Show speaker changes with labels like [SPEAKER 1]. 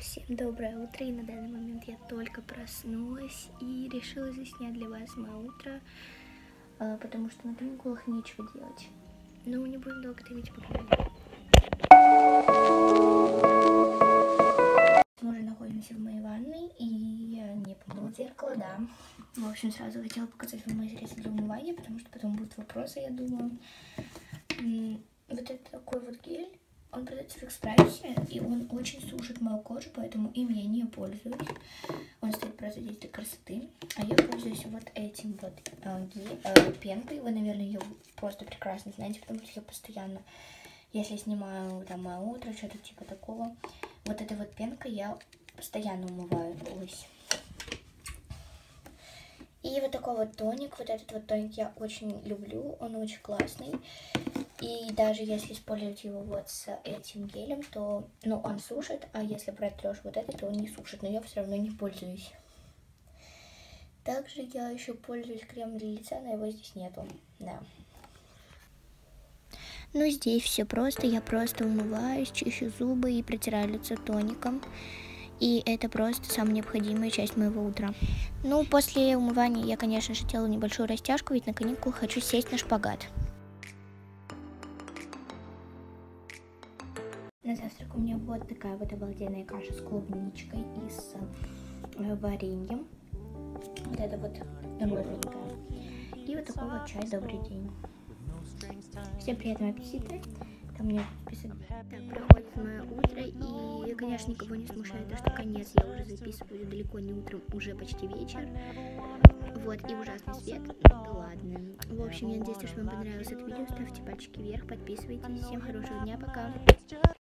[SPEAKER 1] Всем доброе утро, и на данный момент я только проснулась и решила заснять для вас мое утро, потому что на каникулах нечего делать. Но не будем долго томить, погнали. Мы уже находимся в моей ванной, и я не помыла зеркало, да. В общем, сразу хотела показать вам мои средства для умывания, потому что потом будут вопросы, я думаю. Вот это такой вот гель. Он продается в Экспрессе, и он очень сушит мою кожу, поэтому им я не пользуюсь. Он стоит просто здесь для красоты. А я пользуюсь вот этим вот пенкой. Вы, наверное, ее просто прекрасно знаете, потому что я постоянно, если снимаю там мое утро, что-то типа такого, вот этой вот пенкой я постоянно умываю. И вот такой вот тоник. Вот этот вот тоник я очень люблю, он очень классный. И даже если использовать его вот с этим гелем, то, он сушит, а если брать трэш вот это, то он не сушит, но я все равно не пользуюсь. Также я еще пользуюсь кремом для лица, но его здесь нету, да. Ну, здесь все просто, я просто умываюсь, чищу зубы и протираю лицо тоником. И это просто самая необходимая часть моего утра. Ну, после умывания я, конечно же, делаю небольшую растяжку, ведь на каникулах хочу сесть на шпагат. На завтрак у меня вот такая вот обалденная каша с клубничкой и с вареньем. Вот это вот розовенькое. И вот такой вот чай «Добрый день». Всем приятного аппетита. Там мне писать. Так, проходит мое утро, и, конечно, никого не смущает то, что конец я уже записываю далеко не утром, уже почти вечер. Вот, и ужасный свет. Да ладно. В общем, я надеюсь, что вам понравилось это видео. Ставьте пальчики вверх, подписывайтесь. Всем хорошего дня, пока.